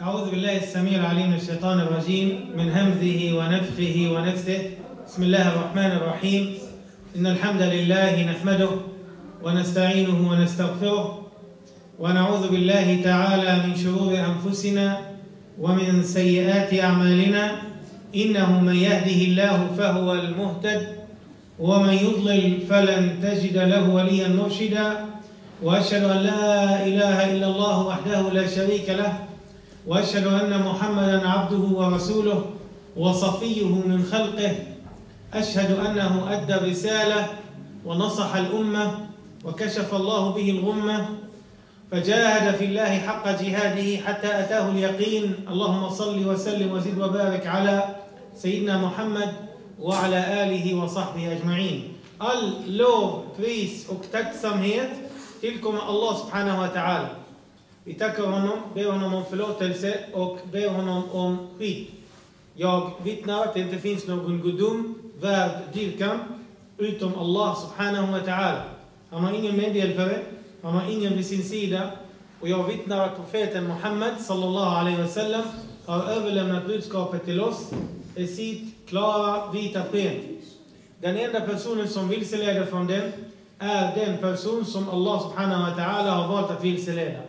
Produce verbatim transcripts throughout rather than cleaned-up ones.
أعوذ بالله السميع العليم من الشيطان الرجيم من همزه ونفخه ونفثه. بسم الله الرحمن الرحيم. إن الحمد لله نحمده ونستعينه ونستغفره ونعوذ بالله تعالى من شرور أنفسنا ومن سيئات أعمالنا. إنه من يهده الله فهو المهتد ومن يضلل فلن تجد له وليا مرشدا. وأشهد أن لا إله إلا الله وحده لا شريك له وأشهد أن محمدا عبده ورسوله وصفيه من خلقه. أشهد أنه أدى الرسالة ونصح الأمة وكشف الله به الغمة فجاهد في الله حق جهاده حتى أتاه اليقين. اللهم صل وسلم وزد وبارك على سيدنا محمد وعلى آله وصحبه أجمعين. All lov, pris och tacksamhet tillkommer Allah subhanahu wa ta'ala. Vi tackar honom, ber honom om förlåtelse och ber honom om skydd. Jag vittnar att det inte finns någon gudom värd dyrkan utom Allah subhanahu wa ta'ala. Han har ingen medhjälpare, han har ingen vid sin sida. Och jag vittnar att profeten Muhammad sallallahu alaihi wasallam har överlämnat budskapet till oss i sitt klara vita sken. Den enda personen som vilseleder från den är den person som Allah subhanahu wa ta'ala har valt att vilseleda.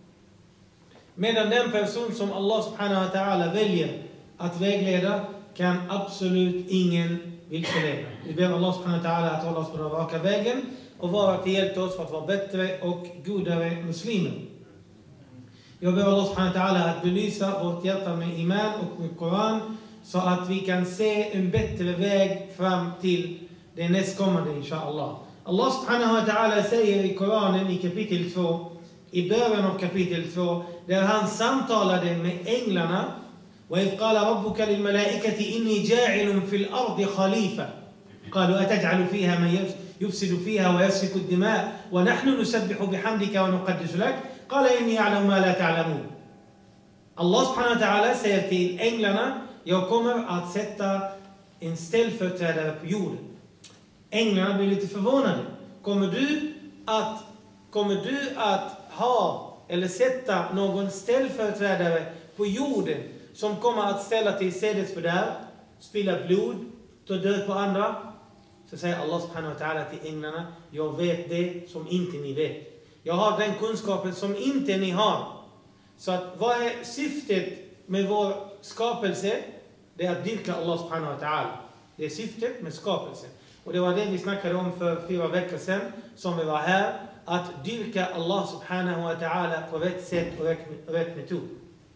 Medan den person som Allah subhanahu wa ta'ala väljer att vägleda kan absolut ingen vilseleda. Vi ber Allah subhanahu wa ta'ala att hålla oss på den raka vägen och vara till hjälp till oss för att vara bättre och godare muslimer. Jag ber Allah subhanahu wa ta'ala att belysa vårt hjärta med iman och med Koran så att vi kan se en bättre väg fram till det nästkommande inshallah. Allah subhanahu wa ta'ala säger i Koranen i kapitel två, i början av kapitel två, där han samtalade med änglarna. وَإِذْ قَالَ رَبُّكَ لِلْمَلَائِكَةِ إِنِّي جَاعِلٌ فِي الْأَرْضِ خَلِيفَةً قَالُوا أَتَجْعَلُ فِيهَا مَنْ يُفْسِدُ فِيهَا وَيَسْفِكُ الدِّمَاءَ وَنَحْنُ نُسَبِّحُ بِحَمْدِكَ وَنُقَدِّسُ لَكَ قَالَ إِنِّي أَعْلَمُ مَا لَا تَعْلَمُونَ. Allah subhanahu wa ta'ala säger till änglarna: jag kommer att sätta en ställföreträdare på jorden. Änglarna blir lite förvånade. Kommer du att, kommer du att ha eller sätta någon ställföreträdare på jorden som kommer att ställa till sädesfördärv, spilla blod, ta död på andra? Så säger Allah subhanahu wa ta'ala till änglarna: jag vet det som inte ni vet. Jag har den kunskapen som inte ni har. Så att vad är syftet med vår skapelse? Det är att dyrka Allah subhanahu wa ta'ala. Det är syftet med skapelsen. Och det var det vi snackade om för fyra veckor sedan som vi var här. Att dyrka Allah subhanahu wa ta'ala på rätt sätt och rätt metod.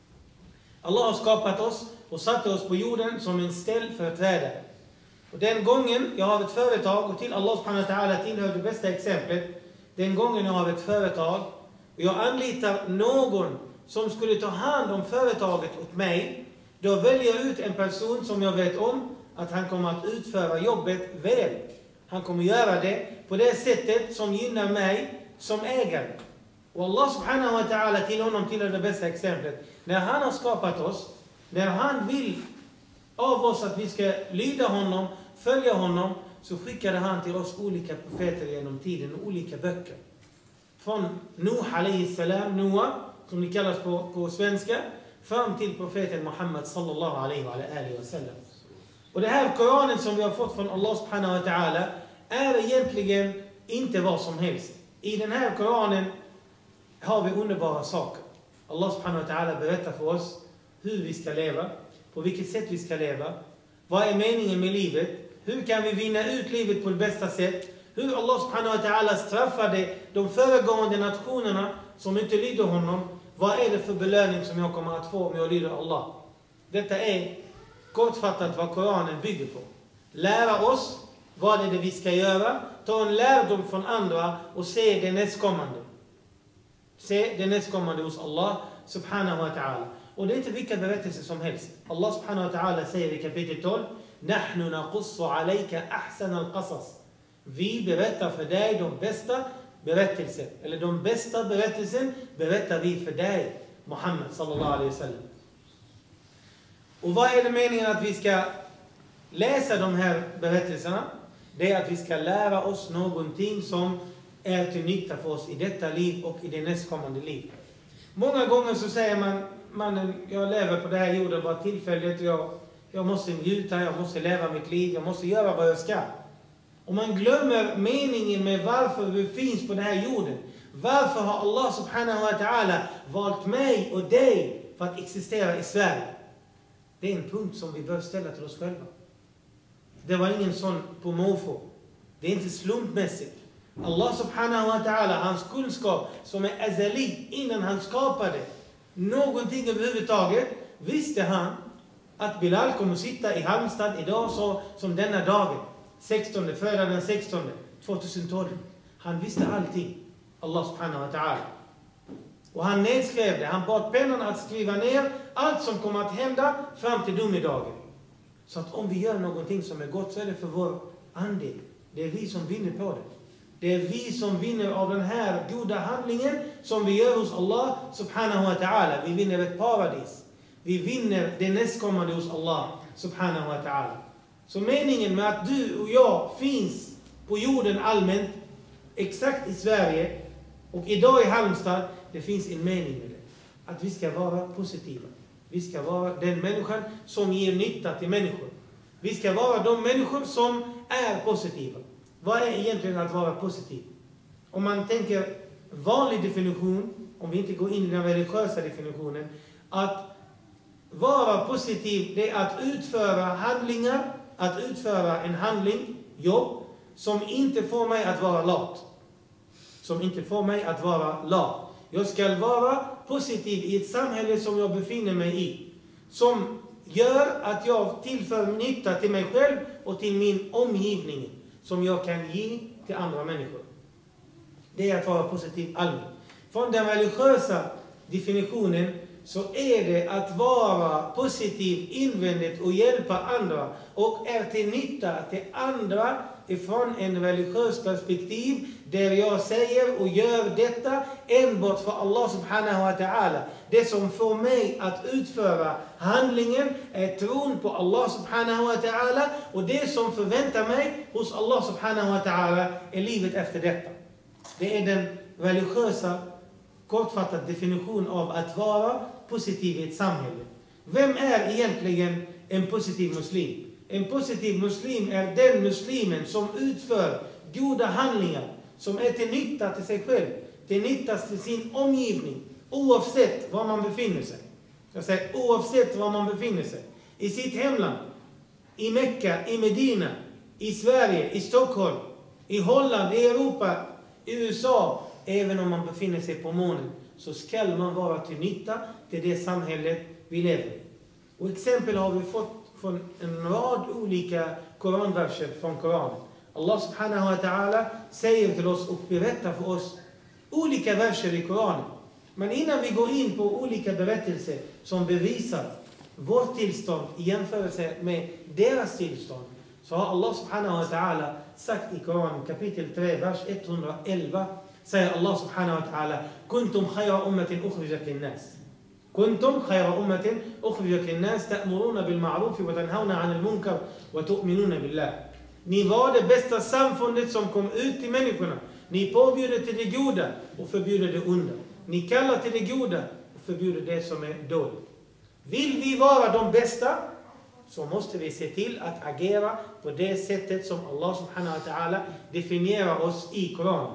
Allah har skapat oss och satt oss på jorden som en ställföreträdare. Och den gången jag har ett företag, och till Allah subhanahu wa ta'ala tillhör det bästa exemplet, den gången jag har ett företag och jag anlitar någon som skulle ta hand om företaget åt mig, då väljer jag ut en person som jag vet om att han kommer att utföra jobbet väl. Han kommer göra det på det sättet som gynnar mig som ägare. Och Allah subhanahu wa ta'ala till honom tillhör det bästa exemplet. När han har skapat oss, när han vill av oss att vi ska lyda honom, följa honom, så skickade han till oss olika profeter genom tiden, olika böcker. Från Nuh alayhi salam, Noah, som det kallas på, på svenska, fram till profeten Muhammad sallallahu alayhi wa alihi wa sallam. Och det här Koranen som vi har fått från Allah subhanahu wa ta'ala är egentligen inte vad som helst. I den här Koranen har vi underbara saker. Allah subhanahu wa ta'ala berättar för oss hur vi ska leva, på vilket sätt vi ska leva, vad är meningen med livet, hur kan vi vinna ut livet på det bästa sätt, hur Allah subhanahu wa ta'ala straffade de föregående nationerna som inte lyder honom. Vad är det för belöning som jag kommer att få om jag lyder Allah? Detta är kortfattat vad Koranen bygger på. Lära oss vad är det vi ska göra, ta en lärdom från andra och se det nästkommande. Se det nästkommande hos Allah subhanahu wa ta'ala. Och det är inte vilka berättelser som helst. Allah subhanahu wa ta'ala säger i kapitel tolv: Nahnu naqussu alayka ahsan al-qasas. Vi berättar för dig de bästa berättelser. Eller de bästa berättelsen berättar vi för dig, Muhammad sallallahu alaihi wasallam. Och vad är det meningen att vi ska läsa de här berättelserna? Det är att vi ska lära oss någonting som är till nytta för oss i detta liv och i det nästkommande liv. Många gånger så säger man mannen, jag lever på det här jorden bara tillfälligt. Jag, jag måste njuta, jag måste leva mitt liv, jag måste göra vad jag ska. Och man glömmer meningen med varför vi finns på den här jorden. Varför har Allah subhanahu wa ta'ala valt mig och dig för att existera i Sverige? Det är en punkt som vi bör ställa till oss själva. Det var ingen sån på måfå. Det är inte slumpmässigt. Allah subhanahu wa ta'ala, hans kunskap som är azali innan han skapade någonting överhuvudtaget, visste han att Bilal kommer sitta i Halmstad idag så, som denna dagen. sextonde, föda den sextonde, tjugotolv. Han visste allting. Allah subhanahu wa ta'ala. Och han nedskrev det. Han bad pennan att skriva ner allt som kommer att hända fram till domedagen. Så att om vi gör någonting som är gott så är det för vår andel. Det är vi som vinner på det. Det är vi som vinner av den här goda handlingen som vi gör hos Allah subhanahu wa ta'ala. Vi vinner ett paradis. Vi vinner det nästkommande hos Allah subhanahu wa ta'ala. Så meningen med att du och jag finns på jorden allmänt, exakt i Sverige och idag i Halmstad, det finns en mening med det. Att vi ska vara positiva. Vi ska vara den människan som ger nytta till människor. Vi ska vara de människor som är positiva. Vad är egentligen att vara positiv? Om man tänker vanlig definition, om vi inte går in i den religiösa definitionen, att vara positiv, det är att utföra handlingar, att utföra en handling, jobb, som inte får mig att vara lat. Som inte får mig att vara lat. Jag ska vara positiv i ett samhälle som jag befinner mig i. Som gör att jag tillför nytta till mig själv och till min omgivning. Som jag kan ge till andra människor. Det är att vara positiv allmänt. Från den religiösa definitionen så är det att vara positiv invändigt och hjälpa andra. Och är till nytta till andra ifrån en religiös perspektiv. Där jag säger och gör detta enbart för Allah subhanahu wa ta'ala. Det som får mig att utföra handlingen är tron på Allah subhanahu wa ta'ala. Och det som förväntar mig hos Allah subhanahu wa ta'ala är livet efter detta. Det är den religiösa kortfattad definition av att vara positiv i ett samhälle. Vem är egentligen en positiv muslim? En positiv muslim är den muslimen som utför goda handlingar som är till nytta till sig själv, till nytta till sin omgivning, oavsett var man befinner sig. Jag säger oavsett var man befinner sig. I sitt hemland, i Mekka, i Medina, i Sverige, i Stockholm, i Holland, i Europa, i U S A. Även om man befinner sig på månen så ska man vara till nytta till det samhället vi lever i. Och exempel har vi fått från en rad olika koranverser från Koranen. Allah subhanahu wa ta'ala säger till oss och berättar för oss olika verser i Koranen. Men innan vi går in på olika berättelser som bevisar vårt tillstånd i jämförelse med deras tillstånd, så har Allah subhanahu wa ta'ala sagt i Koranen kapitel tre, vers etthundraelva, säger Allah subhanahu wa ta'ala: Kuntum khayra ummatin ukhrijat lin-nas. Kuntum khayra ummatin ukhrijat lin-nas ta'muruna bil ma'ruf wa tanhauna 'anil munkar wa tu'minuna billah. Ni var det bästa samfundet som kom ut till människorna. Ni påbjuder till det goda och förbjuder det onda. Ni kallar till det goda och förbjuder det som är dåligt. Vill vi vara de bästa så måste vi se till att agera på det sättet som Allah subhanahu wa ta'ala definierar oss i Koranen.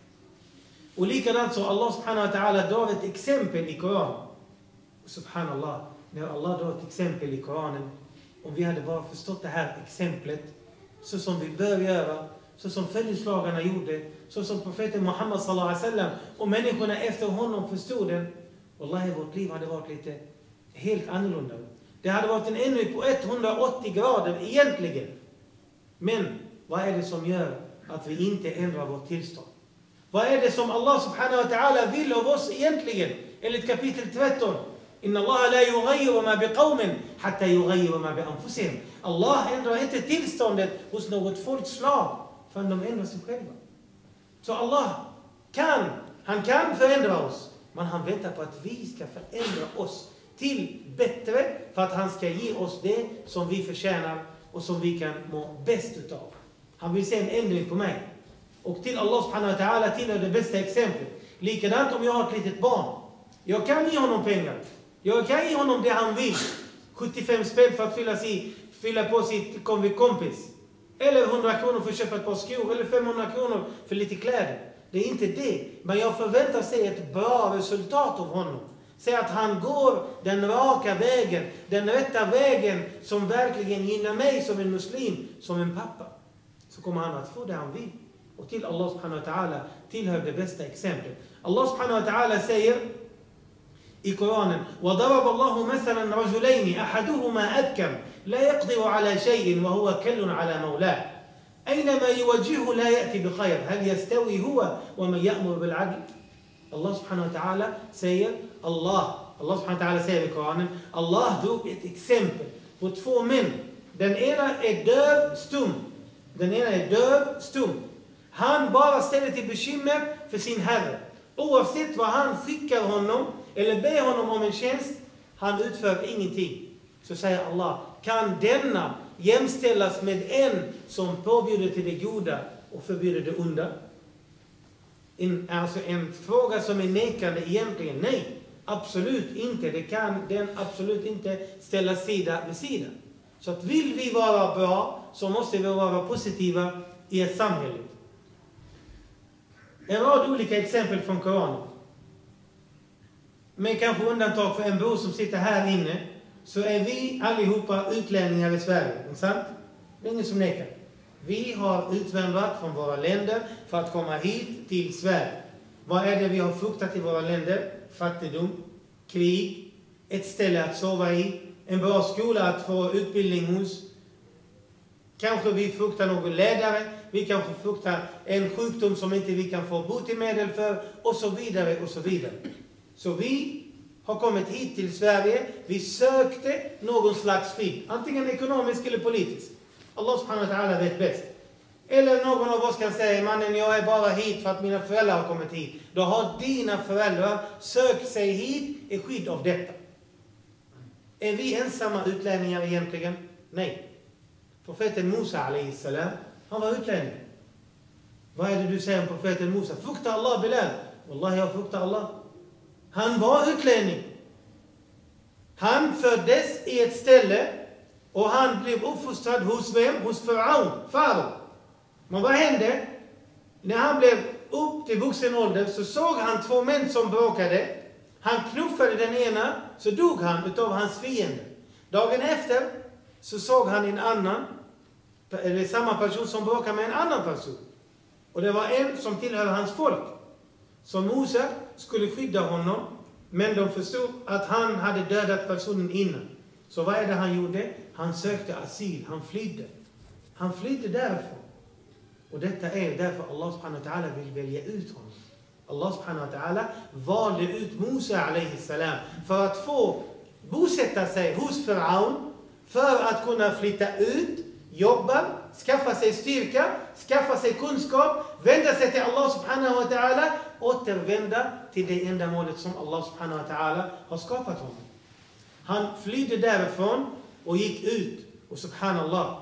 Och likadant så Allah subhanahu wa ta'ala drar ett exempel i Koranen. Subhanallah, när Allah drar ett exempel i Koranen, om vi hade bara förstått det här exemplet så som vi bör göra, så som följeslagarna gjorde, så som profeten Muhammad sallallahu alaihi wasallam och människorna efter honom förstod den, wallahi vårt liv hade varit lite helt annorlunda. Det hade varit en ännu på etthundraåttio grader egentligen. Men vad är det som gör att vi inte ändrar vårt tillstånd? Vad är det som Allah subhanahu wa ta'ala vill av oss egentligen? Enligt kapitel tretton. Inna Allah la yughayyiru ma biqawmin hatta yughayyiru ma bi anfusihim. Allah ändrar inte tillståndet hos något folkslag förrän de ändrar sig själva. Så Allah kan, han kan förändra oss. Men han väntar på att vi ska förändra oss till bättre för att han ska ge oss det som vi förtjänar och som vi kan må bäst utav. Han vill se en ändring på mig. Och till Allah subhanahu wa ta'ala tillhör det bästa exemplet. Likadant om jag har ett litet barn. Jag kan ge honom pengar. Jag kan ge honom det han vill. sjuttiofem spänn för att fylla, sig, fylla på sitt kompis. Eller hundra kronor för att köpa ett par skor. Eller femhundra kronor för lite kläder. Det är inte det. Men jag förväntar sig ett bra resultat av honom. Säg att han går den raka vägen. Den rätta vägen som verkligen gynnar mig som en muslim. Som en pappa. Så kommer han att få det han vill. Och till Allah subhanahu wa ta'ala tillhör det bästa exemplet. Allah subhanahu wa ta'ala säger i Koranen: وَضَرَبَ اللَّهُ مَثَلًا رَجُلَيْنِ أَحَدُهُمَا أَبْكَمْ لَا يَقْدِرُ عَلَى شَيْءٍ وَهُوَ كَلٌّ عَلى مَوْلَاهُ أَيْنَمَا يُوَجِّهُ لَا يَأْتِ بِخَيْرٍ هَلْ يَسْتَوِي هُوَ وَمَنْ يَأْمُرُ بِالْعَدْلِ. Allah subhanahu wa ta'ala säger Allah, Allah subhanahu wa ta'ala säger i Koranen, Allah drog ett exempel på två män. Den ena är döv, stum. Den ena är döv, stum. Han bara ställer till bekymmer för sin herre. Oavsett vad han skickar honom eller ber honom om en tjänst, han utför ingenting. Så säger Allah, kan denna jämställas med en som påbjuder till det goda och förbjuder det onda? En, alltså en fråga som är nekande egentligen. Nej, absolut inte. Det kan den absolut inte ställa sida vid sida. Så att vill vi vara bra så måste vi vara positiva i ett samhälle. En rad olika exempel från Koranen. Men kanske undantag för en bror som sitter här inne, så är vi allihopa utlänningar i Sverige. Inte sant? Det är ingen som nekar. Vi har utvandrat från våra länder för att komma hit till Sverige. Vad är det vi har fruktat i våra länder? Fattigdom, krig, ett ställe att sova i, en bra skola att få utbildning hos. Kanske vi fruktar någon ledare, vi kanske fruktar en sjukdom som inte vi kan få botemedel för, och så vidare och så vidare. Så vi har kommit hit till Sverige, vi sökte någon slags skydd, antingen ekonomisk eller politisk. Allah subhanahu wa ta'ala vet bäst. Eller någon av oss kan säga, mannen, jag är bara hit för att mina föräldrar har kommit hit. Då har dina föräldrar sökt sig hit i skydd av detta. Är vi ensamma utlänningar egentligen? Nej. Profeten Musa alayhi salam, han var utlänning. Vad är det du säger om profeten Musa? Frukta Allah, Bilal. Wallahi, jag fruktar Allah. Han var utlänning. Han föddes i ett ställe och han blev uppfostrad hos vem? Hos Faraon, Farao. Men vad hände? När han blev upp till vuxen ålder så såg han två män som bråkade. Han knuffade den ena, så dog han utav hans fiende. Dagen efter så såg han en annan, eller samma person som bråkade med en annan person. Och det var en som tillhörde hans folk. Så Musa skulle skydda honom, men de förstod att han hade dödat personen innan. Så vad är det han gjorde? Han sökte asyl, han flydde. Han flydde därifrån. Och detta är därför Allah subhanahu wa ta'ala vill välja ut honom. Allah subhanahu wa ta'ala valde ut Musa alayhi salam för att få bosätta sig hos Faraon, för att kunna flytta ut, jobba, skaffa sig styrka, skaffa sig kunskap, vända sig till Allah subhanahu wa ta'ala, återvända till det enda målet som Allah subhanahu wa ta'ala har skapat honom. Han flydde därifrån och gick ut, och subhanallah,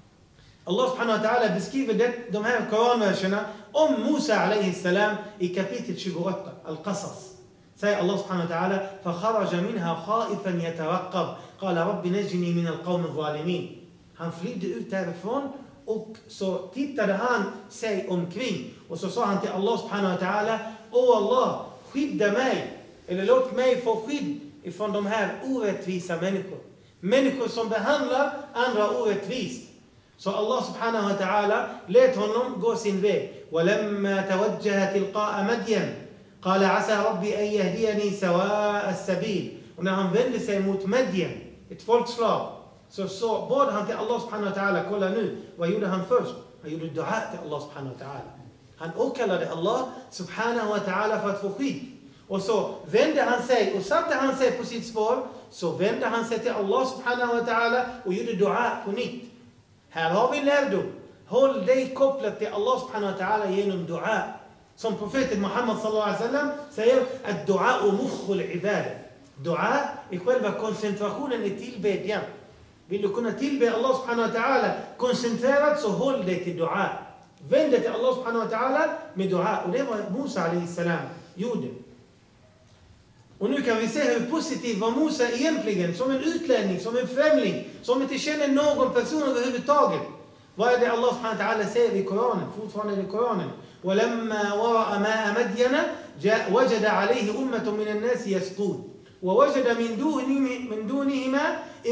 Allah subhanahu wa ta'ala beskriver det, de här koranverserna om Musa alayhi salam i kapitel tjugoåtta, Al-Qasas. Säger Allah subhanahu wa ta'ala: فَخَرَجَ مِنْهَا خَائِفًا يَتَرَقَّبْ قَالَ رَبِّ نَجِّنِي مِنَ الْقَوْمِ الظَّالِمِينَ. Han flydde ut därifrån och så tittade han sig omkring och så sa han till Allah subhanahu wa ta'ala: Åh Allah, skydda mig, eller låt mig få skydd ifrån de här orättvisa människor. Människor som behandlar andra orättvist. Så Allah subhanahu wa ta'ala lät honom gå sin väg. وَلَمَّا تَوَجَّهَ تِلْقَاءَ مَدْيَنَ قَالَ عَسَى رَبِّي أَنْ يَهْدِيَنِي سَوَاءَ السَّبِيلِ. Och när han vände sig mot Madyan, ett folkslag, så, så bad han till Allah subhanahu wa ta'ala: kolla nu, vad gjorde han först? Han gjorde dua till Allah subhanahu wa ta'ala. Han åkallade Allah subhanahu wa ta'ala för att få skydd. Och så vände han sig och satte han sig på sitt spår. Så vände han sig till Allah subhanahu wa ta'ala och gjorde dua på nytt. Här har vi lärdom. Håll dig kopplat till Allah subhanahu wa ta'ala genom dua. Som profeten Muhammad sallallahu alaihi wasallam säger, att dua och mukhul ibadah. Dua är själva koncentrationen i tillbedjan. Vill du kunna tillbe Allah subhanahu wa ta'ala koncentrerat, så håll dig till dua. Vänd dig till Allah subhanahu wa ta'ala med dua. Och det var Musa alayhi salam gjorde. Och nu kan vi se hur positiv var Mose egentligen, som en utlänning, som en främling, som inte känner någon person överhuvudtaget. Vad är det Allah subhanahu wa ta'ala säger i Koranen? Fortfarande i Koranen. وَلَمَّا وَرَأَ مَاءَ مَدْيَنَ وَجَدَ عَلَيْهِ أُمَّةٌ مِنَ النَّاسِ يَسْقُونَ وَوَجَدَ مِن دُونِهِمَا مِن دُونِهِمَا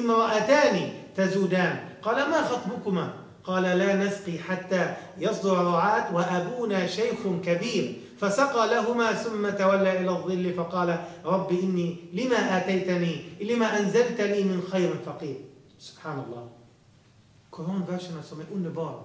امرأتان تزودان قال ما خطبكما قال لا نسقي حتى يصدر الرعاة وأبونا شيخ كبير فسقى لهما ثم تولى إلى الظل فقال رب إني لما آتيتني لما أنزلت لي من خير فقير. سبحان الله. Koranverserna som är underbara.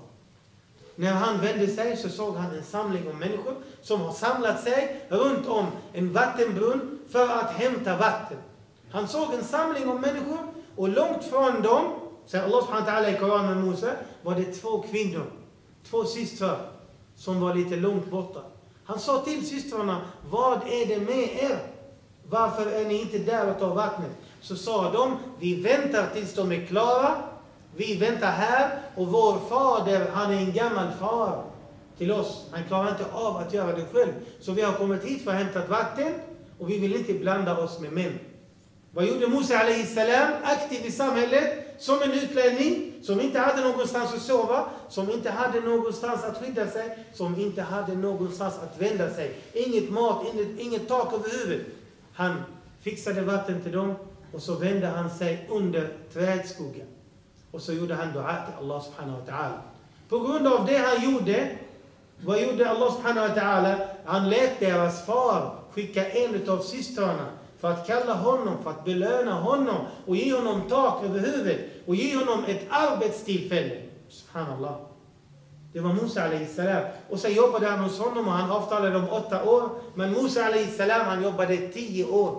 När han vände sig så såg han en samling av människor som har samlat sig runt om en vattenbrunn för att hämta vatten. Han såg en samling av människor och långt från dem, säger Allah subhanahu wa ta'ala i Koranen med Mose, var det två kvinnor, två systrar som var lite långt borta. Han sa till systrarna, vad är det med er? Varför är ni inte där och tar vattnet? Så sa de, vi väntar tills de är klara. Vi väntar här och vår fader, han är en gammal far till oss. Han klarar inte av att göra det själv. Så vi har kommit hit för att hämta vatten och vi vill inte blanda oss med män. Vad gjorde Mose alayhi salam? Aktiv i samhället som en utlänning som inte hade någonstans att sova, som inte hade någonstans att skydda sig, som inte hade någonstans att vända sig. Inget mat, inget, inget tak över huvudet. Han fixade vatten till dem och så vände han sig under trädskuggan. Och så gjorde han dua till Allah subhanahu wa ta'ala. På grund av det han gjorde, vad gjorde Allah subhanahu wa ta'ala? Han lät deras far skicka en av systrarna för att kalla honom, för att belöna honom och ge honom tak över huvudet och ge honom ett arbetstillfälle. Subhanallah. Det var Musa alayhi salam. Och så jobbade han hos honom och han avtalade om åtta år. Men Musa alayhi salam, han jobbade tio år.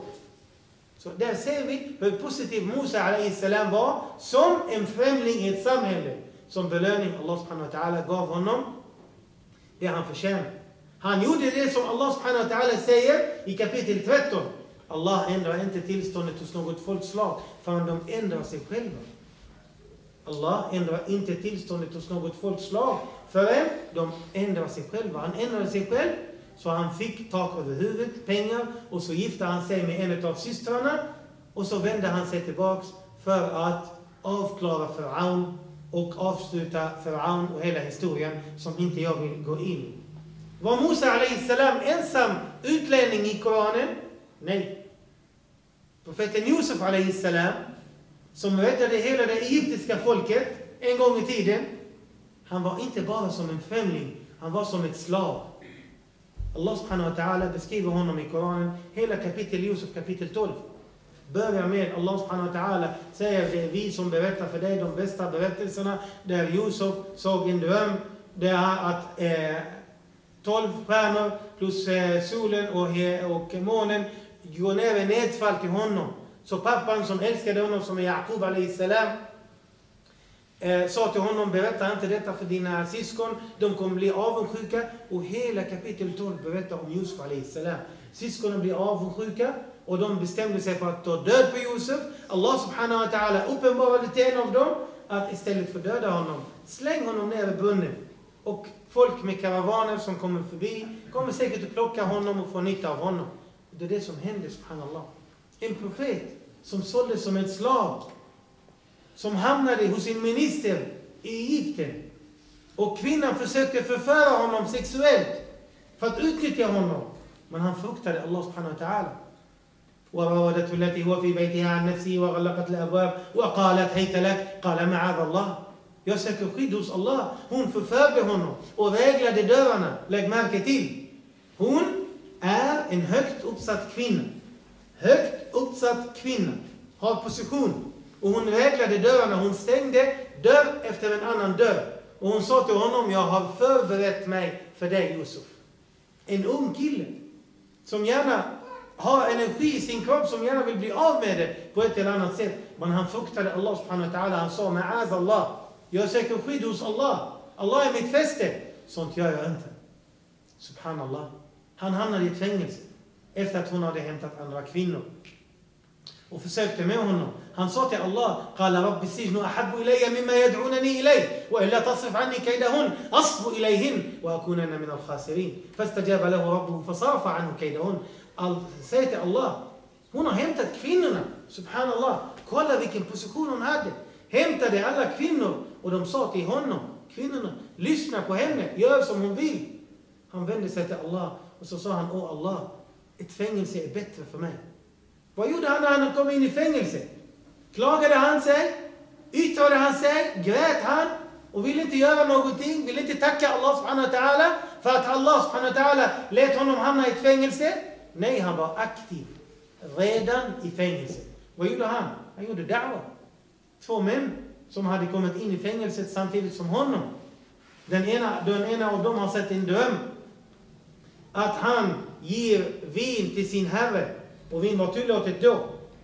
Så där ser vi hur positiv Musa alayhi salam var som en främling i ett samhälle. Som belöning Allah subhanahu wa ta'ala gav honom det han förtjänade. Han gjorde det som Allah subhanahu wa ta'ala säger i kapitel tretton. Allah ändrar inte tillståndet hos något folkslag förrän de ändrar sig själva. Allah ändrar inte tillståndet hos något folkslag förrän de ändrar sig själva. Han ändrade sig själv så han fick tak över huvudet, pengar, och så gifte han sig med en av systrarna och så vände han sig tillbaks för att avklara Faraon och avsluta Faraon och hela historien som inte jag vill gå in i. Var Musa alayhi salam ensam utlänning i Koranen? Nej. Profeten Josef alayhi salam, som räddade hela det egyptiska folket en gång i tiden, han var inte bara som en främling, han var som ett slav. Allah subhanahu wa ta'ala beskriver honom i Koranen, hela kapitel Josef kapitel tolv. Börjar med Allah subhanahu wa ta'ala säger det är vi som berättar för dig de bästa berättelserna, där Josef såg en dröm där att eh, tolv stjärnor plus eh, solen och, och månen går ner i nedfall till honom. Så pappan som älskade honom, som är Jakub alayhi salam, eh, sa till honom, berätta inte detta för dina syskon, de kommer bli avundsjuka. Och hela kapitel tolv berättar om Josef alayhi salam. Syskonen blir avundsjuka och de bestämde sig för att ta död på Josef. Allah subhanahu wa ta'ala uppenbarade till en av dem att istället för döda honom, släng honom ner i brunnen. Och folk med karavaner som kommer förbi kommer säkert att plocka honom och få nytta av honom. Det är det som hände, subhanallah. En profet som såldes som en slav, som hamnade hos en minister i Egypten. Och kvinnan försökte förföra honom sexuellt för att utnyttja honom. Men han fruktade Allah subhanahu wa ta'ala. وراودته التي هو في بيتها عن نفسه وغلقت الأبواب وقالت هيت لك قال معاذ الله. Jag söker skydd hos Allah. Hon förförde honom och väglade dörrarna. Lägg märke till. Hon är en högt uppsatt kvinna. Högt uppsatt kvinna. Har position. Och hon väglade dörrarna. Hon stängde dörr efter en annan dörr. Och hon sa till honom, jag har förberett mig för dig, Josef. En ung kille som gärna har energi i sin kropp, som gärna vill bli av med det på ett eller annat sätt. Men han fruktade Allah subhanahu wa ta'ala. Han sa, ma'az Allah. Jag söker skydd hos Allah. Allah är mitt fäste. Sånt gör jag inte. Subhanallah. Han hamnade i ett fängelse efter att hon hade hämtat andra kvinnor och försökte med honom. Han sa till Allah, قال رب السجن أحب إلي مما يدعونني إليه وإلا تصرف عني كيدهن أصب إليهن وأكونن من الخاسرين فاستجاب له ربه فصرف عنه كيدهن. Säg till Allah, Hon har hämtat kvinnorna. Subhanallah. Kolla vilken position hon hade. Hämtade alla kvinnor. Och de sa till honom, kvinnorna, lyssna på henne. Gör som hon vill. Han vände sig till Allah. Och så sa han, åh Allah, ett fängelse är bättre för mig. Vad gjorde han när han kom in i fängelse? Klagade han sig? Yttrade han sig? Grät han? Och ville inte göra någonting? Ville inte tacka Allah subhanahu wa ta'ala för att Allah subhanahu wa ta'ala lät honom hamna i ett fängelse? Nej, han var aktiv. Redan i fängelse. Vad gjorde han? Han gjorde da'wa. Två män som hade kommit in i fängelset samtidigt som honom. Den ena, den ena av dem har sett en dröm. Att han ger vin till sin herre. Och vin var tillåtet då.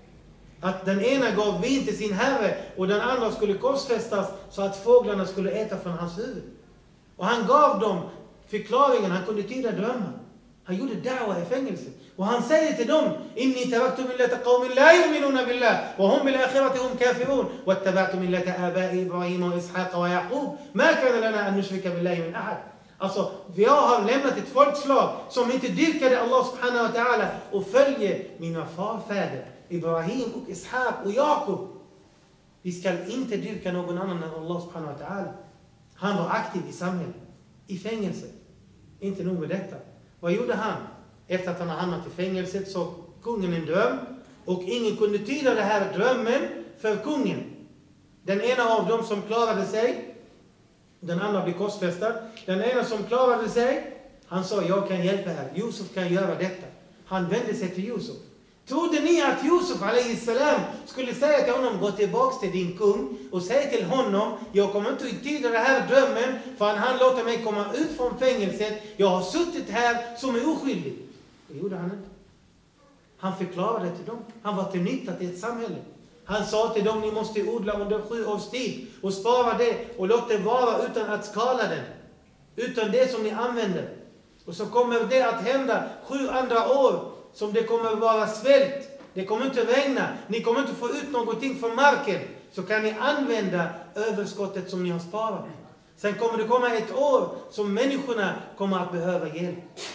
Att den ena gav vin till sin herre och den andra skulle korsfästas så att fåglarna skulle äta från hans huvud. Och han gav dem förklaringen, han kunde tyda drömmar. Han gjorde da'wa i fängelset. Och han säger till dem, inni taraktu millata qawmin la yu'minuna billah wa hum bil akhirati hum kafirun wa ittaba'tu millata aba'i Ibrahim och Ishaq och Yaqub ma kana lana an nushrika billahi min ahad. Alltså, vi har lämnat ett folkslag som inte dyrkade Allah subhanahu wa ta'ala och följer mina farfäder Ibrahim och Ishaq och Jakob. Vi ska inte dyrka någon annan än Allah subhanahu wa ta'ala. Han var aktiv i samhället, i fängelset. Inte nog med detta. Vad gjorde han? Efter att han har hamnat i fängelset så kungen en dröm. Och ingen kunde tyda det här drömmen för kungen. Den ena av dem som klarade sig, den andra blev korsfästad. Den ena som klarade sig, han sa, jag kan hjälpa här. Josef kan göra detta. Han vände sig till Josef. Trodde ni att Josef alaihissalam skulle säga till honom, gå tillbaks till din kung och säga till honom, jag kommer inte att tyda den här drömmen för han låter mig komma ut från fängelset. Jag har suttit här som är oskyldig. Det gjorde han inte. Han förklarade till dem. Han var till nytta till ett samhälle. Han sa till dem, ni måste odla under sju års tid och spara det och låt det vara utan att skala den. Utan det som ni använder. Och så kommer det att hända sju andra år som det kommer att vara svält. Det kommer inte regna. Ni kommer inte få ut någonting från marken. Så kan ni använda överskottet som ni har sparat. Sen kommer det komma ett år som människorna kommer att behöva hjälp.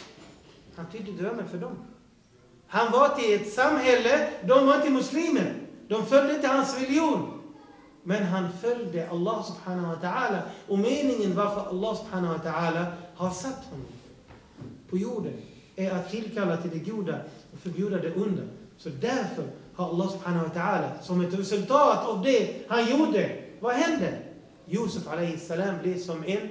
Han tydde drömmen för dem. Han var till ett samhälle, de var inte muslimer. De följde inte hans religion. Men han följde Allah subhanahu wa ta'ala. Och meningen varför Allah subhanahu wa ta'ala har satt honom på jorden är att tillkalla till det goda och förbjuda det onda. Så därför har Allah subhanahu wa ta'ala som ett resultat av det han gjorde. Vad hände? Josef alaihissalam blev som en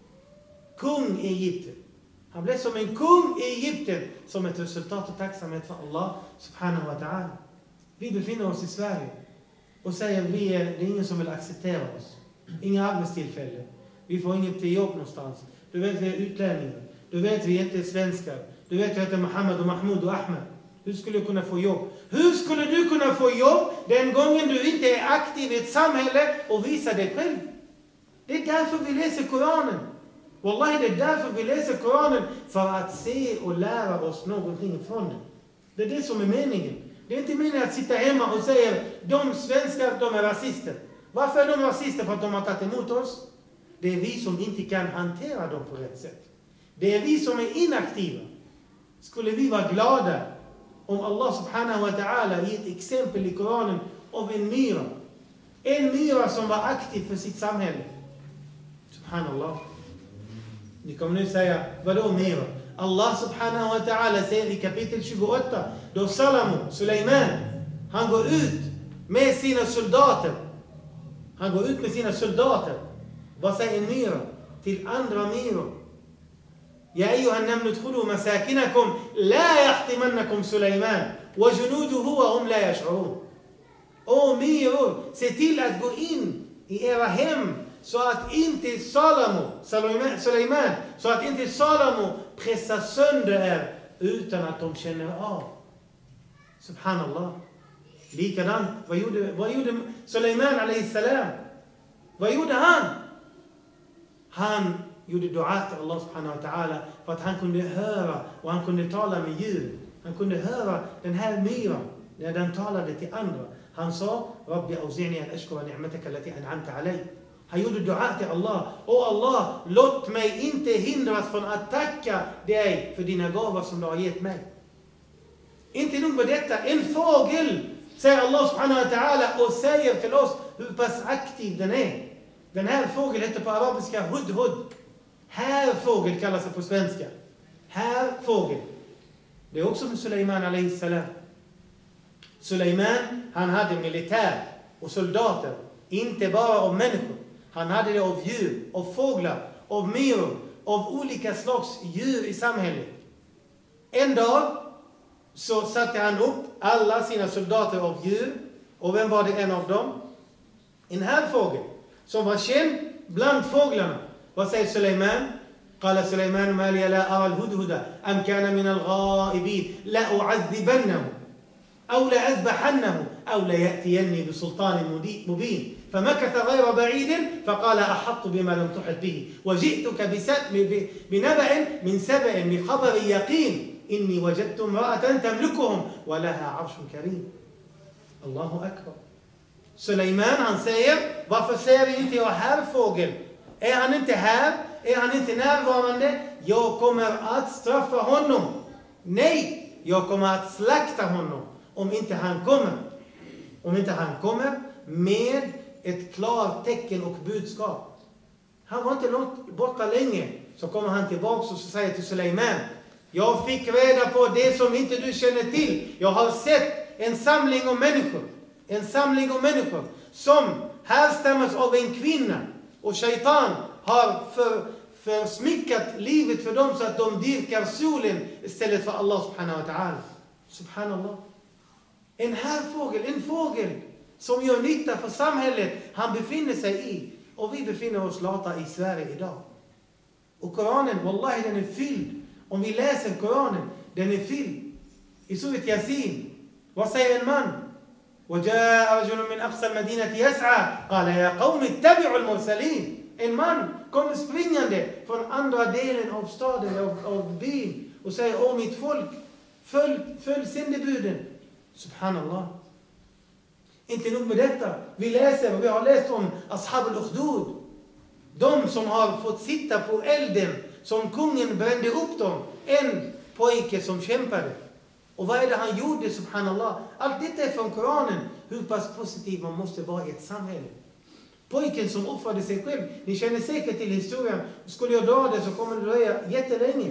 kung i Egypten. Han blev som en kung i Egypten som ett resultat och tacksamhet för Allah subhanahu wa ta'ala. Vi befinner oss i Sverige och säger vi är, det är ingen som vill acceptera oss. Inga arbetstillfällen. Vi får inget jobb någonstans. Du vet vi är utlänningar. Du vet vi är inte svenskar. Du vet vi heter Mohammed och Mahmoud och Ahmed. Hur skulle du kunna få jobb? Hur skulle du kunna få jobb den gången du inte är aktiv i ett samhälle och visar dig själv? Det är därför vi läser Koranen. Wallahi, det är därför vi läser Koranen. För att se och lära oss någonting från den. Det är det som är meningen. Det är inte meningen att sitta hemma och säga de svenskar, de är rasister. Varför är de rasister? För att de har tagit emot oss. Det är vi som inte kan hantera dem på rätt sätt. Det är vi som är inaktiva. Skulle vi vara glada om Allah subhanahu wa ta'ala i ett exempel i Koranen av en myra. En myra som var aktiv för sitt samhälle. Subhanallah. Ni kommer nu säga, vadå myra? Allah subhanahu wa ta'ala säger i kapitel tjugoåtta, då Salamu, Suleiman, han går ut med sina soldater. Han går ut med sina soldater. Vad säger en myra? Till andra myror. يا أيها النمل ادخلوا مساكنكم لا يحطمنكم سليمان وجنوده وهم لا يشعرون. Åh myror, se till att gå in i era hem så att inte Salamo, Suleiman, så att inte Salamo pressar sönder er utan att de känner av. Subhanallah. Likadant, vad gjorde, vad gjorde Suleiman alaihissalam? Vad gjorde han? Han gjorde dua till Allah subhanahu wa ta'ala för att han kunde höra och han kunde tala med djur. Han kunde höra den här myran när den talade till andra. Han sa, Rabbi awzi'ni an ashkura ni'mataka allati an'amta alay. Han gjorde dua till Allah. Åh Allah, låt mig inte hindras från att tacka dig för dina gåvor som du har gett mig. Inte nog med detta, en fågel, säger Allah subhanahu wa ta'ala och säger till oss hur pass aktiv den är. Den här fågeln heter på arabiska hudhud. Här fågel kallas det på svenska. Här fågel. Det är också med Suleiman alayhi salam. Suleiman, han hade militär och soldater. Inte bara av människor. Han hade det av djur, av fåglar, av myror, av olika slags djur i samhället. En dag så satte han upp alla sina soldater av djur. Och vem var det en av dem? En härfågel som var känd bland fåglarna. Vad säger Suleiman? قال سليمان ما لي لا أرى الهدهد أم كان من الغائبين لأعذبنه أو لأذبحنه أو ليأتيني بسلطان مبين فمكث غير بعيد فقال أحط بما لم تحط به وجئتك بنبأ من سبأ بخبر يقين إني وجدت امرأة تملكهم ولها عرش كريم. الله أكبر. Suleiman, han säger, varför säger vi inte jag här fågel? Är han inte här? Är han inte närvarande? Jag kommer att straffa honom. Nej, jag kommer att slakta honom om inte han kommer. Om inte han kommer med ett klart tecken och budskap. Han var inte långt borta länge. Så kommer han tillbaka och så säger till Suleiman: jag fick reda på det som inte du känner till. Jag har sett en samling av människor. En samling av människor som härstammas av en kvinna. Och shaitan har för, försmickat livet för dem så att de dyrkar solen istället för Allah subhanahu wa ta'ala. Subhanallah. En härfågel, en fågel som gör nytta för samhället han befinner sig i. Och vi befinner oss lata i Sverige idag. Och Koranen, wallahi, den är fylld. Om vi läser Koranen, den är fylld. I surat Yasin, vad säger en man? وجاء رجل من أقصى المدينة يسعى قال يا قوم اتبعوا المرسلين. En man kommer springande från andra delen av staden, av, av byn, och säger: åh mitt folk, följ, följ sändebuden. Subhanallah. Inte nog med detta. Vi läser, och vi har läst om Ashab al-Ukhdud. De som har fått sitta på elden, som kungen brände upp dem. En pojke som kämpade. Och vad är det han gjorde, subhanallah? Allt detta är från Koranen. Hur pass positiv man måste vara i ett samhälle. Pojken som offrade sig själv. Ni känner säkert till historien. Skulle jag dra det så kommer det dröja jättelänge.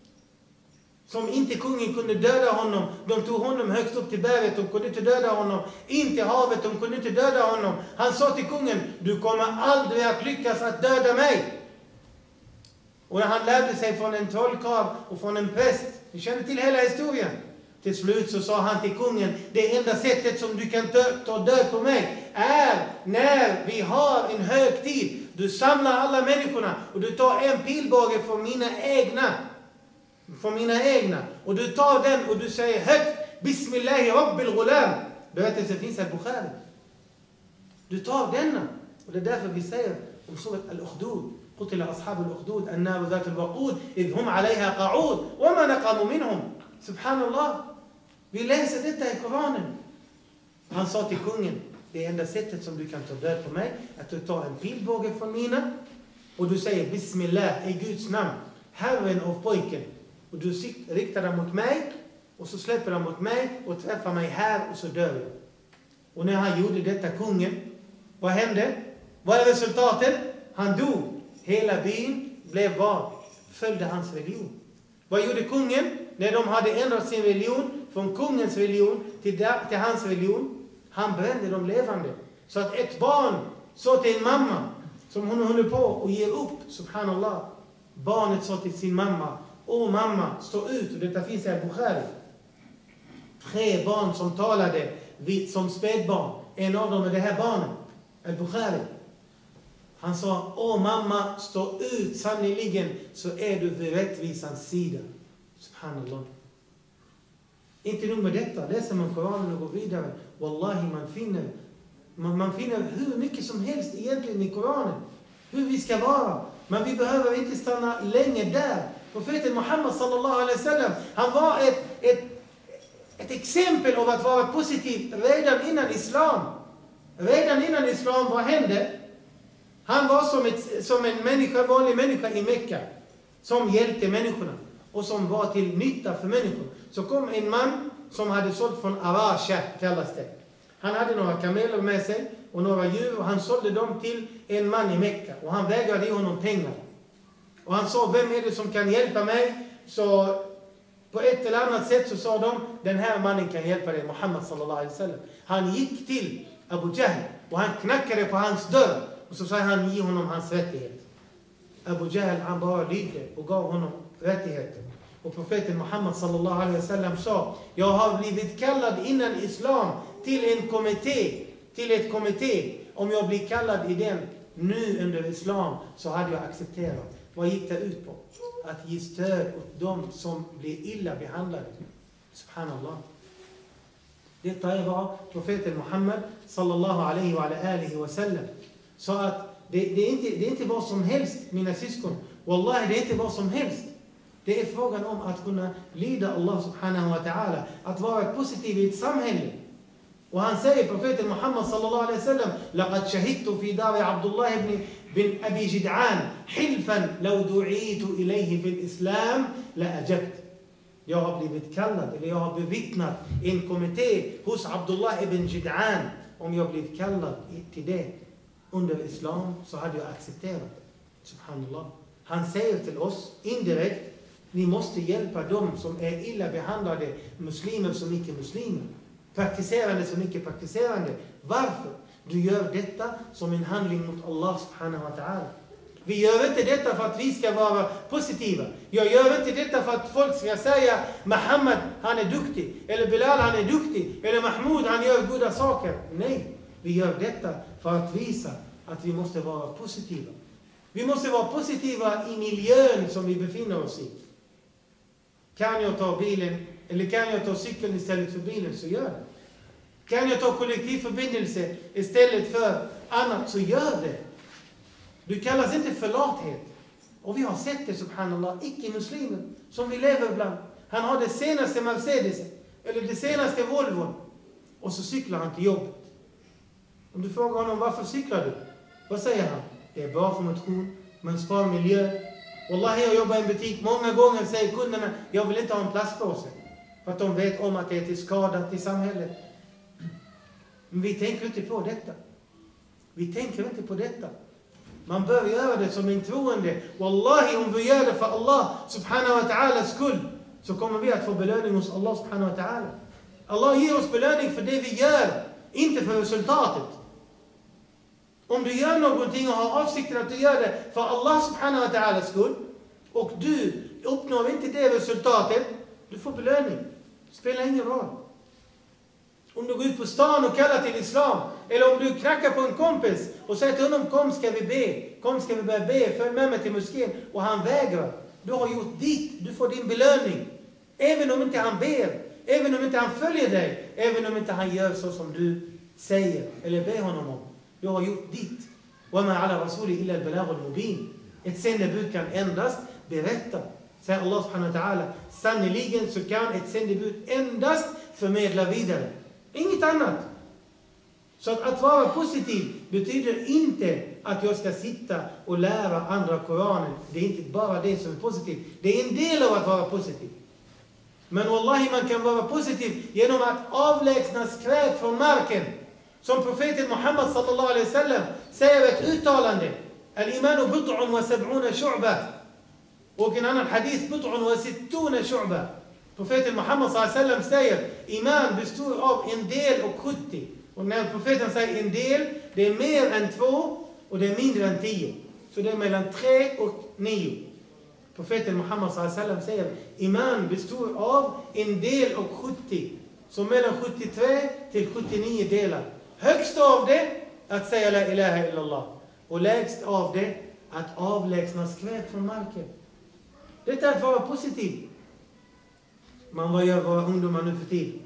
Som inte kungen kunde döda honom. De tog honom högst upp till berget. De kunde inte döda honom. In till havet. De kunde inte döda honom. Han sa till kungen: du kommer aldrig att lyckas att döda mig. Och när han lärde sig från en trollkarl och från en präst. Ni känner till hela historien. Till slut så sa han till kungen: det enda sättet som du kan ta död på mig är när vi har en högtid. Du samlar alla människorna och du tar en pilbåge från mina egna. Från mina egna. Och du tar den och du säger högt: Bismillahi Rabbil Ghulam. Berättelsen finns här i Bukhari. Du tar denna. Och det är därför vi säger om surat al-Ukhdud: قتل أصحاب الأخدود النار ذات الوقود إذ هم عليها قعود وما نقموا منهم. Subhanallah. Vi läser detta i Koranen. Han sa till kungen: det enda sättet som du kan ta död på mig är att du tar en pilbåge från mina och du säger Bismillah i Guds namn, Herren av pojken, och du riktar den mot mig och så släpper den mot mig och träffar mig här och så dör jag. Och när han gjorde detta, kungen, vad hände? Vad är resultatet? Han dog. Hela byn blev vad? Följde hans religion. Vad gjorde kungen när de hade ändrat sin religion från kungens religion till, där, till hans religion? Han brände dem levande. Så att ett barn sa till en mamma som hon håller på och ger upp, subhanallah. Barnet sa till sin mamma: åh mamma, stå ut. Och detta finns här i Bukhari. Tre barn som talade som spädbarn. En av dem är det här barnet, al-Bukhari. Han sa: åh mamma, stå ut, sannoliken så är du vid rättvisans sida. Subhanallah. Inte nog med detta, läser man Koranen och går vidare. Wallahi, man finner, man, man finner hur mycket som helst egentligen i Koranen. Hur vi ska vara. Men vi behöver inte stanna länge där. Profeten Muhammad sallallahu alaihi wasallam, han var ett, ett, ett exempel av att vara positiv redan innan islam. Redan innan islam, vad hände? Han var som, ett, som en människa, vanlig människa i Mekka. Som hjälpte människorna. Och som var till nytta för människor. Så kom en man som hade sålt från Arasha, kallas det. Han hade några kameler med sig och några djur och han sålde dem till en man i Mekka. Och han vägrade ge honom pengar. Och han sa, vem är det som kan hjälpa mig? Så på ett eller annat sätt så sa de, den här mannen kan hjälpa dig, Muhammad sallallahu alaihi wasallam. Han gick till Abu Jahl och han knackade på hans dörr. Och så sa han, ge honom hans rättighet. Abu Jahl, han bara lydde och gav honom rättigheter. Och profeten Muhammad sallallahu alaihi wasallam sa, jag har blivit kallad innan islam till en kommitté, till ett kommitté. Om jag blir kallad i den nu under islam så hade jag accepterat. Vad gick det ut på? Att ge stöd åt dem som blir illa behandlade. Subhanallah. Detta är vad profeten Muhammad sallallahu alaihi wa alihi wa sallam. Så att det, det, är inte, det är inte vad som helst, mina syskon. Wallahi, det är inte vad som helst. Det är frågan om att kunna lyda Allah subhanahu wa ta'ala. Att vara positiv i ett samhälle. Och han säger, profeten Muhammad sallallahu alaihi wa sallam, لَقَدْ شَهِدْتُ فِي دَارِ عَبْدُ اللَّهِ بْنِ بن أبي جدعان حلفا لو دعيت إليه في الإسلام لأجبت. Jag har blivit kallad, eller jag har bevittnat en kommitté hos Abdullah ibn Jid'an. Om jag blivit kallad till det under islam så hade jag accepterat. Subhanallah. Han säger till oss indirekt, ni måste hjälpa dem som är illa behandlade, muslimer som icke-muslimer, praktiserande som icke-praktiserande. Varför? Du gör detta som en handling mot Allah subhanahu wa ta'ala. Vi gör inte detta för att vi ska vara positiva. Jag gör inte detta för att folk ska säga Muhammad, han är duktig. Eller Bilal, han är duktig. Eller Mahmoud, han gör goda saker. Nej, vi gör detta för att visa att vi måste vara positiva. Vi måste vara positiva i miljön som vi befinner oss i. Kan jag ta bilen, eller kan jag ta cykeln istället för bilen, så gör det. Kan jag ta kollektivförbindelse istället för annat, så gör det. Du kallas inte för lathet. Och vi har sett det, subhanallah, icke-muslimer som vi lever bland. Han har det senaste Mercedes eller det senaste Volvo. Och så cyklar han till jobbet. Om du frågar honom, varför cyklar du? Vad säger han? Det är bra för motion, man spar miljö. Wallahi, jag jobbar i en butik. Många gånger säger kunderna, jag vill inte ha en plastpåse. För att de vet om att det är till skada till samhället. Men vi tänker inte på detta. Vi tänker inte på detta. Man bör göra det som en troende. Wallahi, om vi gör det för Allah subhanahu wa ta'ala skull, så kommer vi att få belöning hos Allah subhanahu wa ta'ala. Allah ger oss belöning för det vi gör, inte för resultatet. Om du gör någonting och har avsikten att du gör det för Allah subhanahu wa ta'ala skull, och du uppnår inte det resultatet, du får belöning. Det spelar ingen roll. Om du går ut på stan och kallar till islam, eller om du knackar på en kompis och säger till honom, kom ska vi be, kom ska vi börja be, följ med mig till moskén, och han vägrar. Du har gjort ditt, du får din belöning. Även om inte han ber, även om inte han följer dig, även om inte han gör så som du säger eller ber honom om. Du har gjort ditt. وَمَا عَلَى رَسُولِ إِلَّا الْبَلَاغُ الْمُبِينَ. Ett sändebud kan endast berätta. Säger Allah subhanahu wa ta'ala, sannoliken så kan ett sändebud endast förmedla vidare. Inget annat. Så att, att vara positiv betyder inte att jag ska sitta och lära andra Koranen. Det är inte bara det som är positivt. Det är en del av att vara positiv. Men wallahi, man kan vara positiv genom att avlägsna skräp från marken. Som profeten Muhammad sallallahu alaihi wasallam säger ett uttalande. Al-imanu bid'un wa sab'una shu'ba. Och en annan hadith, bid'un wa sittuna shu'ba. Profeten Muhammad sallallahu alaihi wasallam säger, iman består av en del och sjuttio. Och när profeten säger en del, det är mer än två och det är mindre än tio. Så det är mellan tre och nio. Profeten Muhammad sallallahu alaihi wasallam säger, iman består av en del och sjuttio. Så mellan sjuttiotre till sjuttionio delar. Högst av det att säga la ilaha illallah. Och lägst av det att avlägsna skräp från marken. Detta är att vara positiv. Man, vad gör våra ungdomar nu för tid?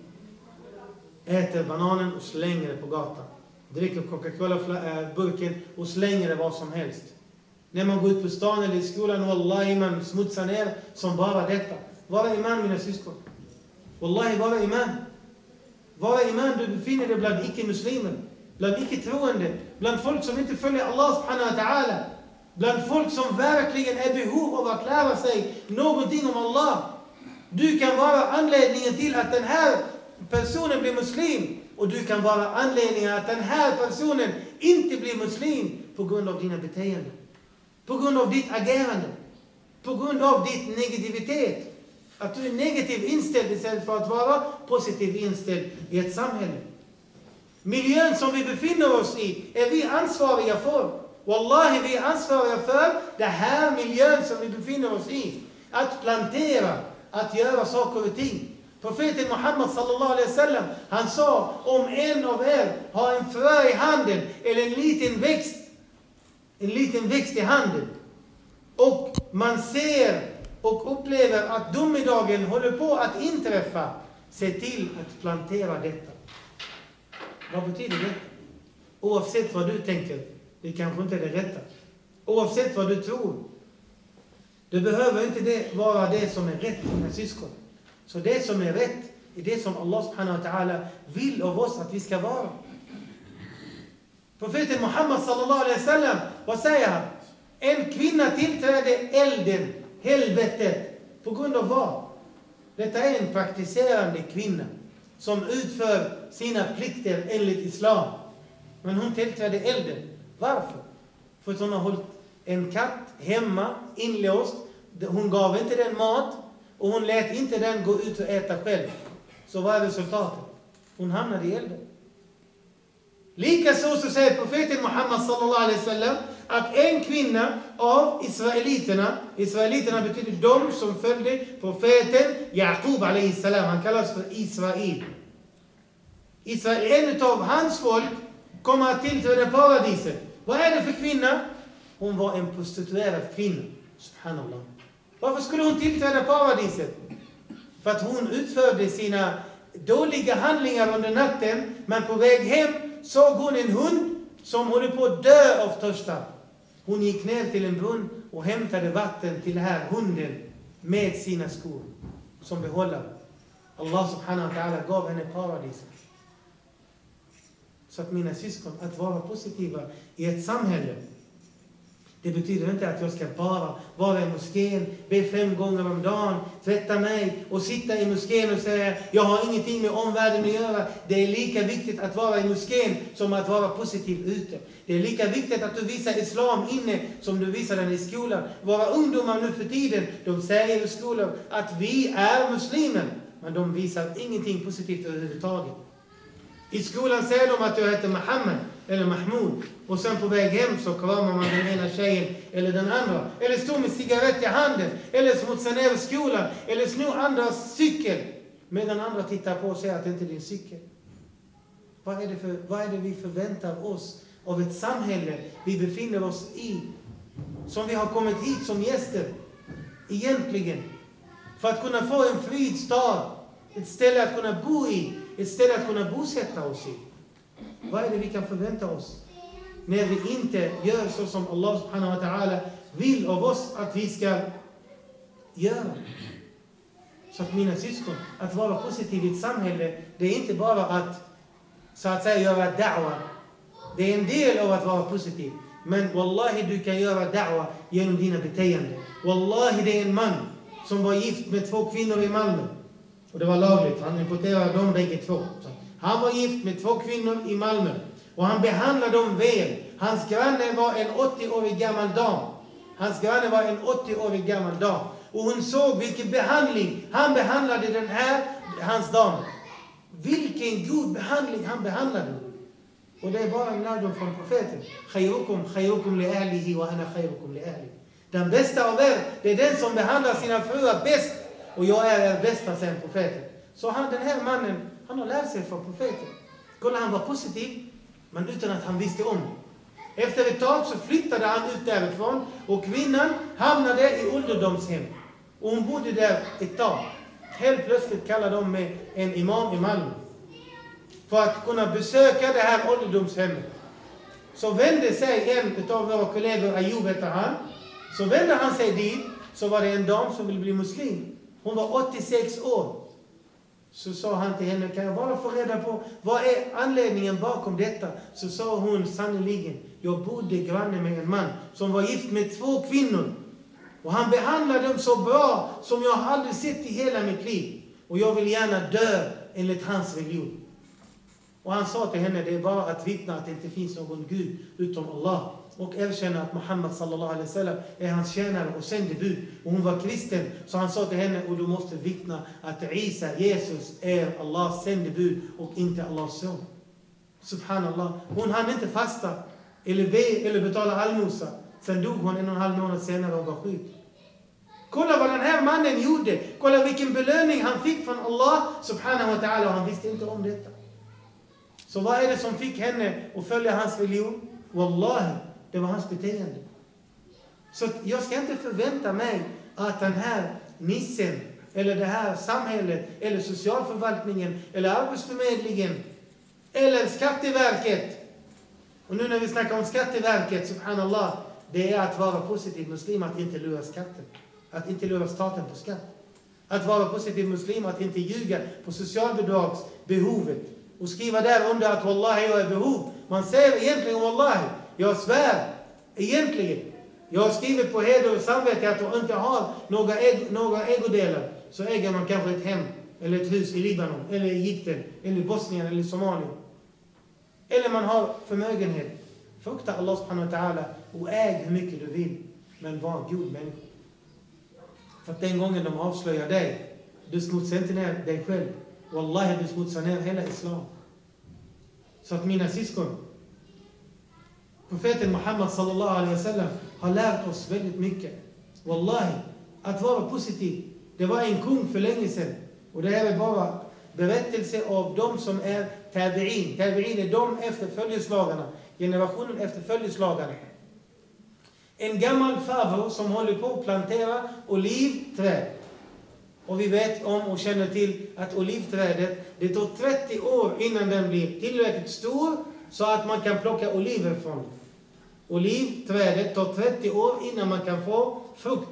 Äter bananen och slänger det på gatan. Dricker Coca-Cola-burken och slänger det vad som helst. När man går ut på stan eller i skolan, wallahi, man smutsar ner som bara detta. Vara iman, mina syskon. Wallahi, vara iman. Vara iman, du befinner dig bland icke-muslimer. Bland icke-troende. Bland folk som inte följer Allah subhanahu wa ta'ala. Bland folk som verkligen är behov av att lära sig någonting om Allah. Du kan vara anledningen till att den här personen blir muslim. Och du kan vara anledningen att den här personen inte blir muslim på grund av dina beteenden. På grund av ditt agerande. På grund av ditt negativitet. Att du är negativ inställd istället för att vara positiv inställd i ett samhälle. Miljön som vi befinner oss i är vi ansvariga för. Wallahi, vi är ansvariga för det här miljön som vi befinner oss i. Att plantera, att göra saker och ting. Profeten Muhammad sallallahu alaihi wasallam, han sa, om en av er har en frö i handen eller en liten växt, en liten växt i handen, och man ser och upplever att domedagen håller på att inträffa, se till att plantera detta. Vad betyder det? Oavsett vad du tänker, det kanske inte är det rätta. Oavsett vad du tror, det behöver inte det vara det som är rätt, mina syskon. Så det som är rätt är det som Allah subhanahu wa ta'ala vill av oss att vi ska vara. Profeten Muhammad sallallahu alaihi wasallam, vad säger han? En kvinna tillträdde elden, helvetet, på grund av vad? Detta är en praktiserande kvinna som utför sina plikter enligt islam. Men hon tillträdde elden. Varför? För att hon har hållit en katt hemma, inlåst. Hon gav inte den mat och hon lät inte den gå ut och äta själv. Så vad är resultatet? Hon hamnade i elden. Likaså så säger profeten Muhammad sallallahu alaihi wasallam att en kvinna av israeliterna, israeliterna betyder de som följde profeten Jaqub alaihi salam, han kallas för Israel. Israel, en av hans folk, kommer att tillträda paradiset. Vad är det för kvinna? Hon var en prostituerad kvinna. Subhanallah. Varför skulle hon tillträda paradiset? För att hon utförde sina dåliga handlingar under natten, men på väg hem såg hon en hund som håller på att dö av törsta. Hon gick ner till en brunn och hämtade vatten till den här hunden med sina skor som behållare. Allah subhanahu wa ta'ala gav henne paradiset. Så att mina syskon, att vara positiva i ett samhälle, det betyder inte att jag ska bara vara i moskén, be fem gånger om dagen, tvätta mig och sitta i moskén och säga jag har ingenting med omvärlden att göra. Det är lika viktigt att vara i moskén som att vara positiv ute. Det är lika viktigt att du visar islam inne som du visar den i skolan. Våra ungdomar nu för tiden, de säger i skolan att vi är muslimer, men de visar ingenting positivt överhuvudtaget. I skolan säger de att jag heter Muhammad eller Mahmoud. Och sen på väg hem så kramar man den ena tjejen eller den andra. Eller står med cigarett i handen. Eller smutsar ner skolan. Eller snor andras cykel. Medan andra tittar på och säger att det inte är din cykel. Vad är det, för, vad är det vi förväntar oss av ett samhälle vi befinner oss i? Som vi har kommit hit som gäster. Egentligen. För att kunna få en fristad. Ett ställe att kunna bo i. Ett ställe att kunna bosätta oss i. Vad är det vi kan förvänta oss? När vi inte gör så som Allah subhanahu wa ta'ala vill av oss att vi ska göra. Så att mina syskon, att vara positiv i ett samhälle, det är inte bara att så att säga göra da'wa. Det är en del av att vara positiv. Men wallahi, du kan göra da'wa genom dina beteenden. Wallahi, det är en man som var gift med två kvinnor i Malmö. Och det var lagligt, han importerade dem bägge två. Han var gift med två kvinnor i Malmö. Och han behandlade dem väl. Hans granne var en åttio-årig gammal dam. Hans granne var en åttio-årig gammal dam. Och hon såg vilken behandling han behandlade den här, hans dam. Vilken god behandling han behandlade. Och det är bara en lärdom från profeten. Khayrukum, khayrukum li ahlihi wa ana khayrukum li ahli. Den bästa av er, det är den som behandlar sina fruar bäst. Och jag är er bästa, sen profeten. Så han, den här mannen, han har lärt sig från profeten. Kolla, han var positiv, men utan att han visste om. Efter ett tag så flyttade han ut därifrån. Och kvinnan hamnade i ålderdomshem. Och hon bodde där ett tag. Helt plötsligt kallade de med en imam i Malmö. För att kunna besöka det här ålderdomshemmet. Så vände sig en av våra kollegor, Ayub heter han. Så vände han sig dit. Så var det en dam som ville bli muslim. Hon var åttiosex år. Så sa han till henne, kan jag bara få reda på vad är anledningen bakom detta? Så sa hon, sannoliken, jag bodde granne med en man som var gift med två kvinnor. Och han behandlade dem så bra som jag aldrig sett i hela mitt liv. Och jag vill gärna dö enligt hans religion. Och han sa till henne, det är bara att vittna att det inte finns någon Gud utom Allah. Och erkänna att Muhammad sallallahu alaihi wasallam är hans tjänare och sändebud. Och hon var kristen, så han sa till henne, och du måste vittna att Isa, Jesus, är Allahs sändebud och inte Allahs son. Subhanallah. Hon hann inte fasta eller be eller betala allmosa. Sen dog hon en och en halv månad senare och var sjuk. Kolla vad den här mannen gjorde. Kolla vilken belöning han fick från Allah subhanahu wa ta'ala, och han visste inte om detta. Så vad är det som fick henne att följa hans religion? Wallahi, det var hans beteende. Så jag ska inte förvänta mig att den här nissen, eller det här samhället, eller socialförvaltningen, eller arbetsförmedlingen, eller Skatteverket. Och nu när vi snackar om Skatteverket, subhanallah, det är att vara positiv muslim, att inte lura skatten. Att inte lura staten på skatt. Att vara positiv muslim, att inte ljuga på socialbidragsbehovet. Och skriva där under att wallahi jag är behov. Man säger egentligen wallahi, jag svär egentligen. Jag har skrivit på heder och samvete att jag inte har några, äg, några ägodelar. Så äger man kanske ett hem eller ett hus i Libanon, eller Egypten, eller Bosnien, eller Somalia. Eller man har förmögenhet. Frukta Allah subhanahu wa ta'ala och äg hur mycket du vill. Men var en god människa. För att den gången de avslöjar dig, du smutsar inte ner dig själv. Wallahi, du smutsar ner hela islam. Så att mina syskon, profeten Muhammad sallallahu alaihi wasallam har lärt oss väldigt mycket. Wallahi, att vara positiv. Det var en kung för länge sedan. Och det här är bara berättelse av de som är tabi'in. Tabi'in är de efter följeslagarna. Generationen efter följeslagarna. En gammal farbror som håller på att plantera olivträd. Och vi vet om och känner till att olivträdet, det tar trettio år innan den blir tillräckligt stor så att man kan plocka oliver från det. Olivträdet tar trettio år innan man kan få frukt.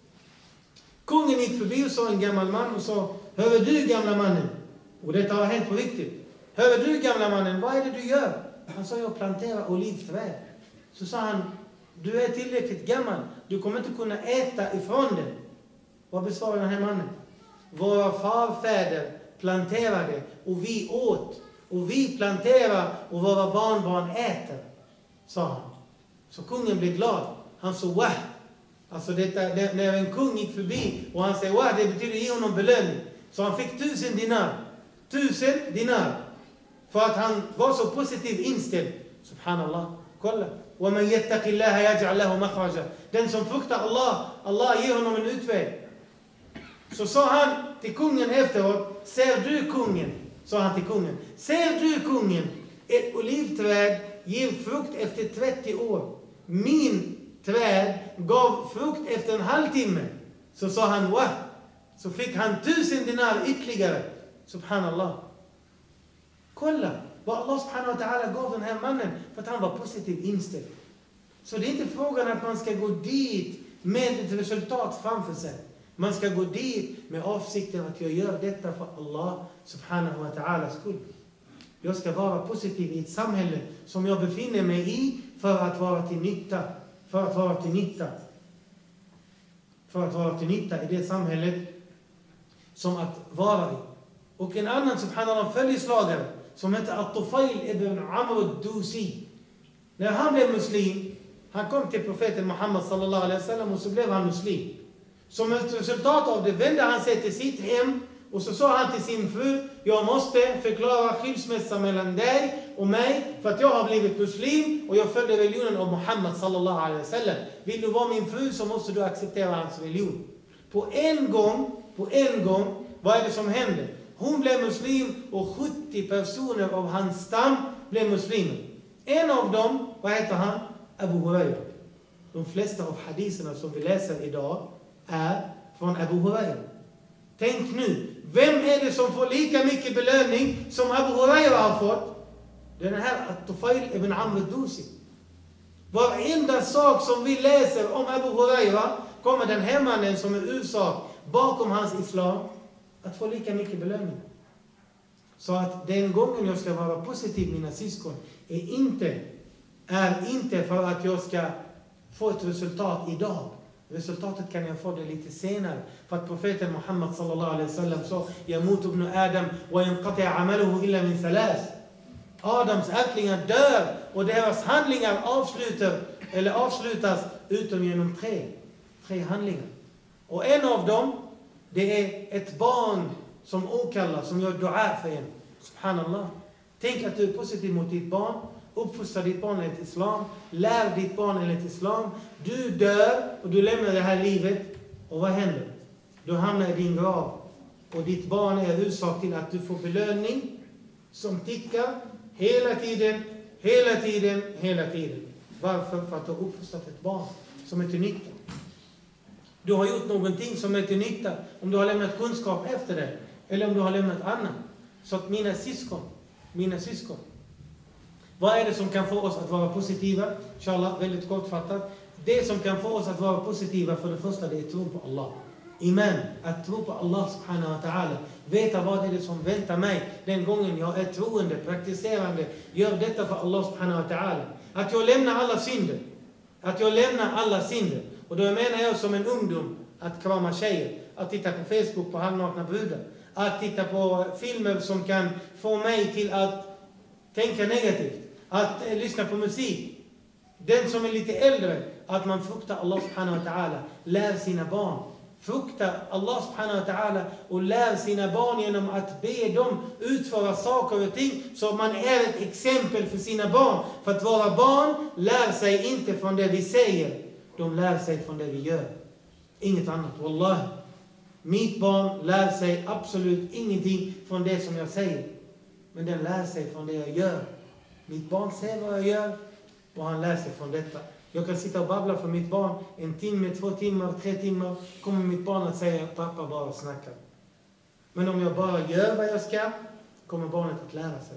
Kungen gick förbi och sa en gammal man och sa, hör du gamla mannen? Och detta har hänt på riktigt. Hör du gamla mannen, vad är det du gör? Han sa, jag planterar olivträd. Så sa han, du är tillräckligt gammal, du kommer inte kunna äta ifrån den. Vad besvarar den här mannen? Våra farfäder planterade och vi åt. Och vi planterar och våra barnbarn äter, sa han. Så kungen blev glad. Han sa, wah. Alltså detta, när en kung gick förbi och han säger, wah, det betyder ge honom belöning. Så han fick tusen dinar. Tusen dinar. För att han var så positiv inställd. Subhanallah. Kolla. وَمَنْ يَتَّقِ اللَّهَ يَجْعَلْ لَهُ مَخْرَجًا. Den som fruktar Allah, Allah ger honom en utväg. Så sa han till kungen efteråt, ser du kungen? Sa han till kungen. Ser du kungen? Ett olivträd ger frukt efter trettio år. Min träd gav frukt efter en halvtimme. Så sa han, wah. Så fick han tusen dinar ytterligare. Subhanallah. Kolla vad Allah subhanahu wa ta'ala gav den här mannen för att han var positiv inställd. Så det är inte frågan att man ska gå dit med ett resultat framför sig. Man ska gå dit med avsikten att jag gör detta för Allah subhanahu wa ta'alas skull. Jag ska vara positiv i ett samhälle som jag befinner mig i för att vara till nytta. För att vara till nytta. För att vara till nytta i det samhället som att vara i. Och en annan subhanallah följeslagare som heter At-Tufail ibn Amr ad-Dusi. När han blev muslim, han kom till profeten Muhammad sallallahu alaihi wasallam och så blev han muslim. Som ett resultat av det vände han sig till sitt hem och så sa han till sin fru, jag måste förklara skilsmässa mellan dig och mig för att jag har blivit muslim och jag följer religionen av Muhammad sallallahu alaihi wasallam. Vill du vara min fru så måste du acceptera hans religion. På en gång, på en gång, vad är det som händer? Hon blev muslim och sjuttio personer av hans stam blev muslimer. En av dem, vad heter han? Abu Huraira. De flesta av hadiserna som vi läser idag är från Abu Huraira. Tänk nu, vem är det som får lika mycket belöning som Abu Huraira har fått? Den här At-Tufail ibn Amr ad-Dusi. Varenda sak som vi läser om Abu Huraira kommer den här mannen som är ursak bakom hans islam att få lika mycket belöning. Så att den gången jag ska vara positiv, mina syskon, är inte, är inte för att jag ska få ett resultat idag. Resultatet kan jag få det lite senare. För att profeten Muhammad sallallahu alaihi wasallam sa: "Yamut ibn Adam wa yanqati 'amaluhu illa min thalath." Adams ättlingar dör och deras handlingar avslutar, eller avslutas utom genom tre. Tre handlingar. Och en av dem, det är ett barn som åkallar, som gör dua för en. Subhanallah. Tänk att du är positiv mot ditt barn. Uppfostra ditt barn enligt islam. Lär ditt barn enligt islam. Du dör och du lämnar det här livet. Och vad händer? Du hamnar i din grav. Och ditt barn är orsak till att du får belöning som tickar hela tiden, hela tiden, hela tiden. Varför? För att du har uppfostrat ett barn som är till nytta. Du har gjort någonting som är till nytta. Om du har lämnat kunskap efter det. Eller om du har lämnat annat. Så att mina syskon, mina syskon. Vad är det som kan få oss att vara positiva? Inshallah, väldigt kortfattat. Det som kan få oss att vara positiva, för det första, det är tro på Allah. Iman, att tro på Allah subhanahu wa ta'ala. Veta vad är det som väntar mig den gången jag är troende, praktiserande. Gör detta för Allah subhanahu wa ta'ala. Att jag lämnar alla synder. Att jag lämnar alla synder. Och då menar jag som en ungdom att krama tjejer. Att titta på Facebook på halvnakna brudar. Att titta på filmer som kan få mig till att tänka negativt. Att eh, lyssna på musik. Den som är lite äldre, att man fruktar Allah subhanahu wa ta'ala. Lär sina barn. Frukta Allah subhanahu wa ta'ala och lär sina barn genom att be dem utföra saker och ting. Så man är ett exempel för sina barn. För att våra barn lär sig inte från det vi säger. De lär sig från det vi gör. Inget annat. Wallahi. Mitt barn lär sig absolut ingenting från det som jag säger. Men den lär sig från det jag gör. Mitt barn ser vad jag gör och han lär sig från detta. Jag kan sitta och babbla för mitt barn en timme, två timmar, tre timmar. Kommer mitt barn att säga att pappa bara snackar. Men om jag bara gör vad jag ska, kommer barnet att lära sig.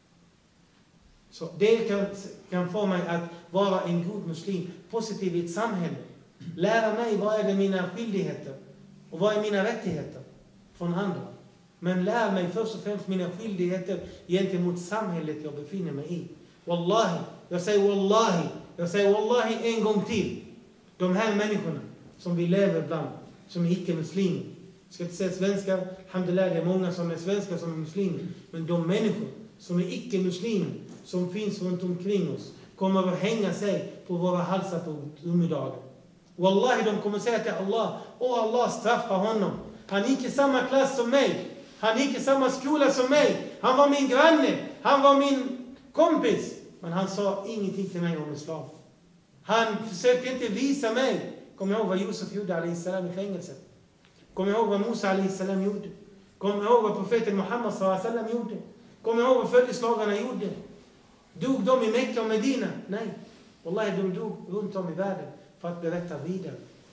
Så det kan, kan få mig att vara en god muslim. Positiv i ett samhälle. Lära mig vad är det mina skyldigheter. Och vad är mina rättigheter från andra. Men lär mig först och främst mina skyldigheter gentemot samhället jag befinner mig i. Wallahi, jag säger wallahi, jag säger wallahi en gång till. De här människorna som vi lever bland, som är icke-muslimer. Jag ska inte säga svenskar, alhamdulillah, det är många som är svenskar som är muslimer. Men de människor som är icke-muslimer, som finns runt omkring oss, kommer att hänga sig på våra halsar på domedagen. Wallahi, de kommer säga till Allah: åh, Allah straffar honom. Han gick i samma klass som mig. Han gick i samma skola som mig. Han var min granne. Han var min kompis. Men han sa ingenting till mig om islam. Han försökte inte visa mig. Kom ihåg vad Josef gjorde alayhi salam i fängelset. Kom ihåg vad Musa alayhi salam gjorde. Kom ihåg vad profeten Muhammad sallallahu alaihi wasallam gjorde. Kom ihåg vad följeslagarna gjorde. Dog de i Mekka och Medina? Nej. Wallahi, de dog runt om i världen för att berätta vidare.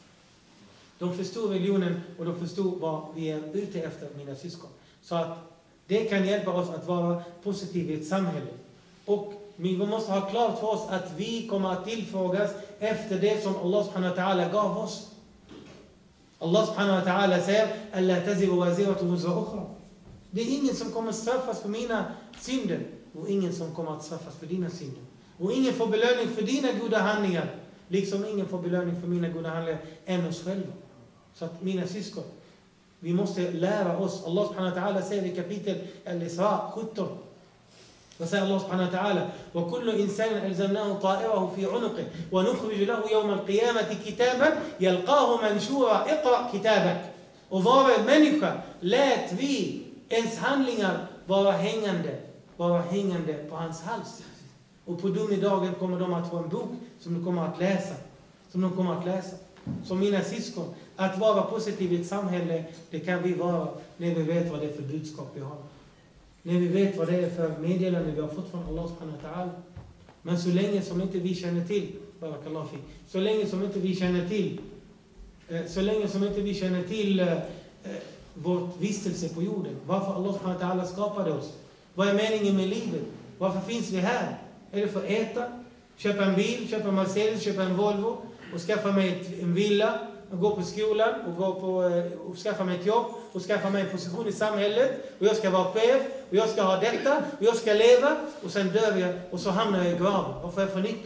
De förstod religionen och de förstod vad vi är ute efter, mina syskon. Så att det kan hjälpa oss att vara positiva i ett samhälle. Och vi måste ha klart för oss att vi kommer att tillfrågas efter det som Allah subhanahu wa ta'ala gav oss. Allah subhanahu wa ta'ala säger: alla taziru waziratu wizra ukhra. Det är ingen som kommer att straffas för mina synder. Och ingen som kommer att straffas för dina synder. Och ingen får belöning för dina goda handlingar. Liksom ingen får belöning för mina goda handlingar än oss själva. Så att mina syskon, vi måste lära oss. Allah subhanahu wa ta'ala säger i kapitel Al-Isra sjutton. Vad säger Allah subhanahu wa ta'ala? وَكُلُّ إِنسَانٍ أَلْزَمْنَاهُ طَائِرَهُ فِي عُنُقِهِ وَنُخْرِجُ لَهُ يَوْمَ الْقِيَامَةِ كِتَابًا يَلْقَاهُ مَنْشُورًا اقرأ كِتَابَكَ. Och var människa lät vi ens handlingar vara hängande, vara hängande på hans hals. Och på domedagen kommer de att få en bok som de kommer att läsa. Som de kommer att läsa. Som mina syskon. Att vara positiv i ett samhälle, det kan vi vara när vi vet vad det är för budskap vi har. När vi vet vad det är för meddelande vi har fått från Allah subhanahu wa ta'ala. Men så länge som inte vi känner till, barakallahu fi, så länge som inte vi känner till, så länge som inte vi känner till eh, vårt vistelse på jorden. Varför Allah subhanahu wa ta'ala skapade oss. Vad är meningen med livet? Varför finns vi här? Är det för att äta? Köpa en bil, köpa en Mercedes, köpa en Volvo och skaffa mig en villa och gå på skolan och, gå på, och skaffa mig ett jobb och skaffa mig en position i samhället och jag ska vara chef och jag ska ha detta och jag ska leva och sen dör jag och så hamnar jag i graven. Vad får jag för nytta?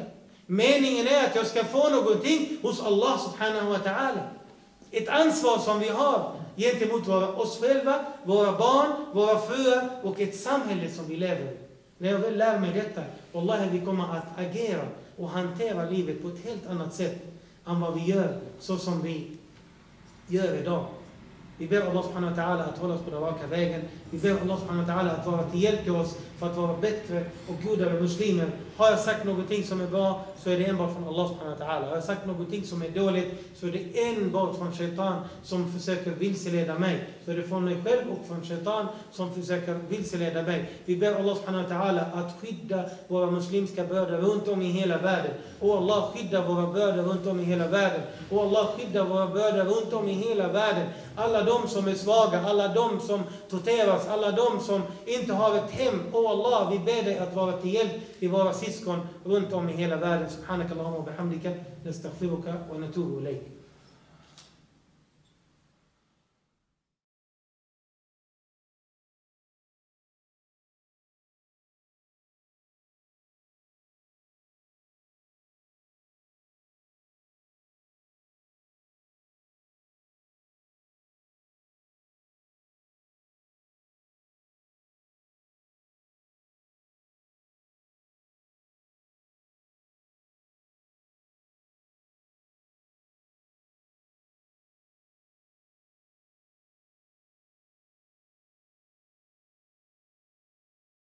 Meningen är att jag ska få någonting hos Allah subhanahu wa ta'ala. Ett ansvar som vi har gentemot våra, oss själva, våra barn, våra fruar och ett samhälle som vi lever i. När jag väl lär mig detta, wallahi, vi kommer att agera och hantera livet på ett helt annat sätt än vad vi gör så som vi gör idag. Vi ber Allah subhanahu wa ta'ala att hålla oss på den raka vägen. Vi ber Allah subhanahu wa ta'ala att vara till hjälp till oss för att vara bättre och godare muslimer. Har jag sagt någonting som är bra så är det enbart från Allah subhanahu wa ta'ala. Har jag sagt någonting som är dåligt så är det enbart från shaitan som försöker vilseleda mig. Så är det från mig själv och från shaitan som försöker vilseleda mig. Vi ber Allah subhanahu wa ta'ala att skydda våra muslimska bröder runt om i hela världen. Och Allah skydda våra bröder runt om i hela världen. Och Allah skydda våra bröder runt om i hela världen. Alla de som är svaga, alla de som torteras, alla de som inte har ett hem. Och Allah, vi ber dig att vara till hjälp i våra syskon runt om i hela världen. Subhanakallahumma wa bihamdika, nastaghfiruka wa natubu ilayk.